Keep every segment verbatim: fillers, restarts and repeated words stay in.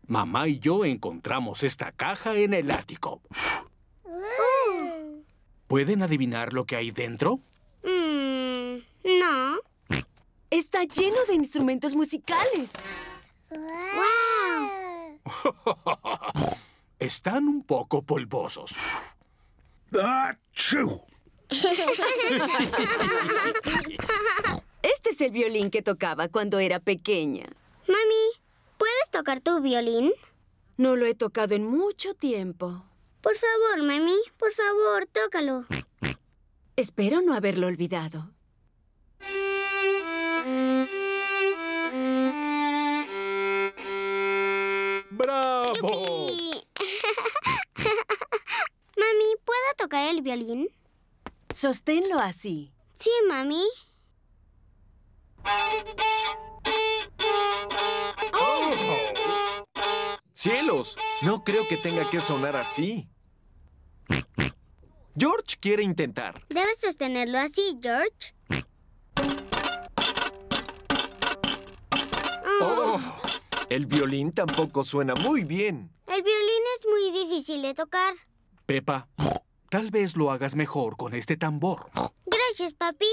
Mamá y yo encontramos esta caja en el ático. ¿Pueden adivinar lo que hay dentro? Mm, no. Está lleno de instrumentos musicales. ¡Wow! Están un poco polvosos. ¡Achú! Este es el violín que tocaba cuando era pequeña. Mami, ¿puedes tocar tu violín? No lo he tocado en mucho tiempo. Por favor, mami, por favor, tócalo. Espero no haberlo olvidado. ¡Bravo! ¡Yupi! Mami, ¿puedo tocar el violín? Sosténlo así. Sí, mami. ¡Oh! ¡Cielos! No creo que tenga que sonar así. George quiere intentar. Debes sostenerlo así, George. ¡Oh! El violín tampoco suena muy bien. El violín es muy difícil de tocar. Peppa, tal vez lo hagas mejor con este tambor. Gracias, papi.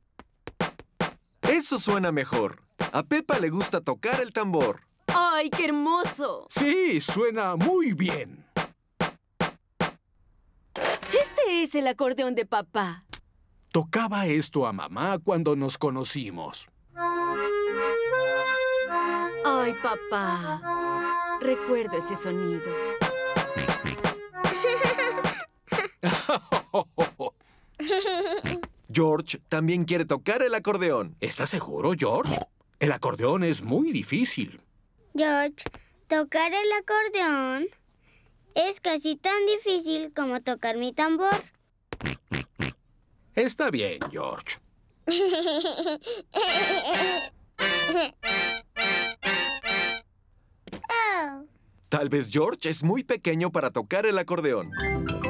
Eso suena mejor. A Peppa le gusta tocar el tambor. ¡Ay, qué hermoso! Sí, suena muy bien. Este es el acordeón de papá. Tocaba esto a mamá cuando nos conocimos. ¡Ay, papá! Recuerdo ese sonido. George también quiere tocar el acordeón. ¿Estás seguro, George? El acordeón es muy difícil. George, tocar el acordeón es casi tan difícil como tocar mi tambor. Está bien, George. Oh. Tal vez George es muy pequeño para tocar el acordeón.